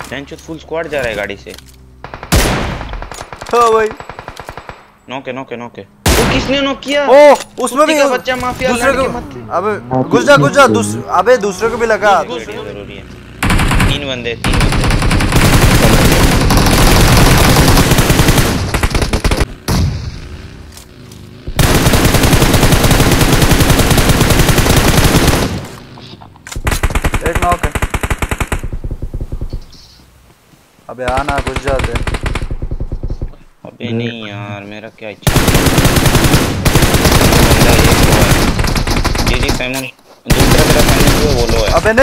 Tension full squad जा रहा है गाड़ी से। हाँ भाई नॉक है। वो किसने नॉक किया? ओ उसमें भी बच्चा माफिया दूसरे को। अबे घुस जा अबे दूसरे को भी लगा। जरूरी है। तीन बंदे एक नॉक है। अबे आना घुस जाते। अबे नहीं यार मेरा क्या इच्छा जी साइमन दूसरा मेरा सामने जो वो लो है। अबे